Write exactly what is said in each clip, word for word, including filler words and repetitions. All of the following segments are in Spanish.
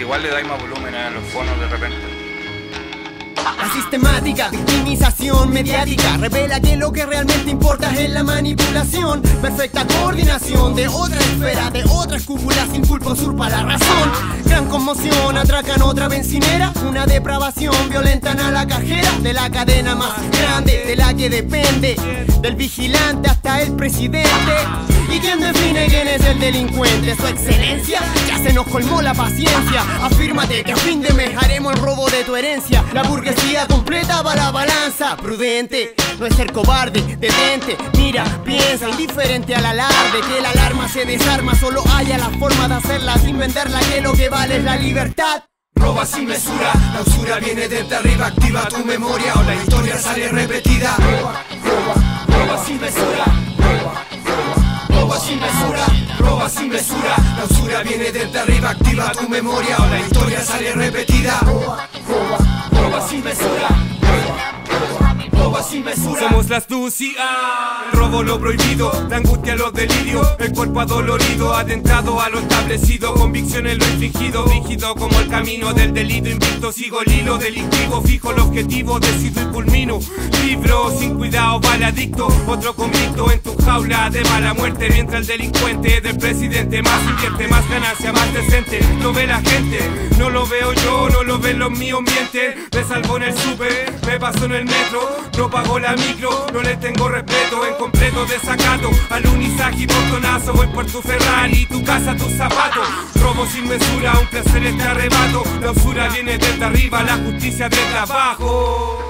si igual le dais más volumen a los fonos de repente. La sistemática victimización mediática revela que lo que realmente importa es la manipulación. Perfecta coordinación de otra esfera, de otras cúpulas, sin culpa usurpa la razón. Gran conmoción, atracan otra bencinera. Una depravación, violentan a la cajera de la cadena más grande, de la que depende, del vigilante hasta el presidente. ¿Y quién define quién es el delincuente? Su excelencia, ya se nos colmó la paciencia. Afírmate que a fin de mes haremos el robo de tu herencia. La burguesía completa va la balanza. Prudente, no es ser cobarde, detente. Mira, piensa, indiferente al alarde. Que la alarma se desarma, solo haya la forma de hacerla sin venderla, que lo que vale es la libertad. Roba sin mesura, la usura viene desde arriba. Activa tu memoria o la historia sale repetida. Roba, roba, roba sin mesura. Roba, roba, roba sin mesura. Roba sin mesura, la usura viene desde arriba. Activa tu memoria o la historia sale repetida. Roba, roba, roba sin mesura. Roba sin mesura. Somos las D U C I A. El robo lo prohibido, la angustia los delirios, el cuerpo adolorido, adentrado a lo establecido, convicciones lo infligido, rígido como el camino del delito, invicto sigo el hilo delictivo, fijo el objetivo, decido y culmino, libro sin cuidado, vale adicto, otro convicto en tu jaula de mala muerte, mientras el delincuente del presidente más invierte, más ganancia, más decente, lo ve la gente, no lo veo yo, no lo ven los míos, mienten, me salvo en el super, me paso en el metro, no pago la micro, no le tengo respeto, en completo desacato, al unisaje y portonazo, voy por tu Ferrari, tu casa, tus zapatos, robo sin mesura, un placer este arrebato, la usura viene desde arriba, la justicia desde abajo.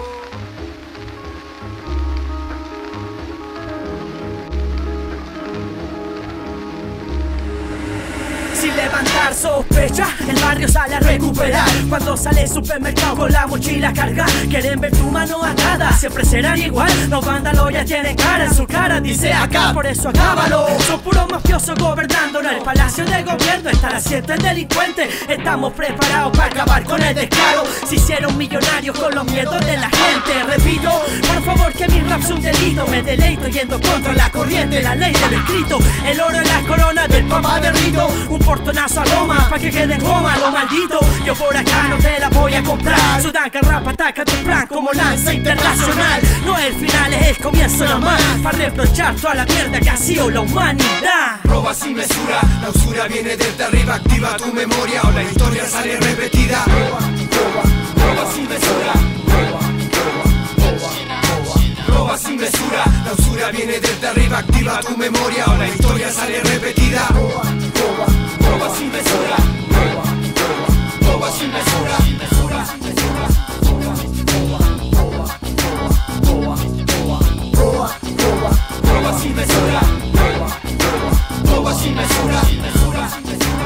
Sin levantar sospecha, el barrio sale a recuperar. Cuando sale el supermercado con la mochila cargada, quieren ver tu mano atada, siempre serán igual. Los vándalos ya tienen cara, en su cara dice acá, por eso acábalo. Son puros mafiosos gobernando en el palacio del gobierno, está el asiento el delincuente. Estamos preparados para acabar con el descaro. Se hicieron millonarios con los miedos de la gente. Repito, por favor que mi rap es un delito. Me deleito yendo contra la corriente, la ley del escrito. El oro en la corona del papá de Rito. Un portonazo a Roma, pa' que quede en goma lo maldito. Yo por acá no te la voy a comprar. Sudanka rap ataca tu plan como lanza internacional. No es el final, es el comienzo nomás, pa' reprochar toda la mierda que ha sido la humanidad. Roba sin mesura, la usura viene desde arriba. Activa tu memoria o la historia sale repetida. Roba, roba, roba sin mesura. Roba, roba, roba, roba sin mesura, la usura viene desde arriba. Activa tu memoria o la historia sale repetida. Roba, roba, roba sin mesura. Roba, roba, roba sin mesura. Mesura, mesura. Roba, roba, roba, roba, roba, roba, roba sin mesura. Roba, roba, roba sin mesura. Mesura, mesura.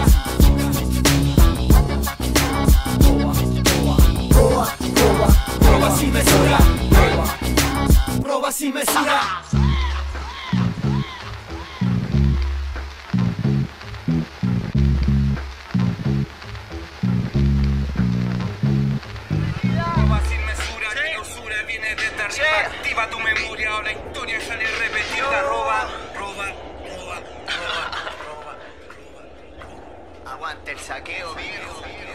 Roba, roba, roba, roba sin mesura. Roba, roba sin mesura. Activa tu memoria o la historia sale repetida. Roba, roba, roba, roba, roba, roba, roba. Aguante el saqueo, viejo.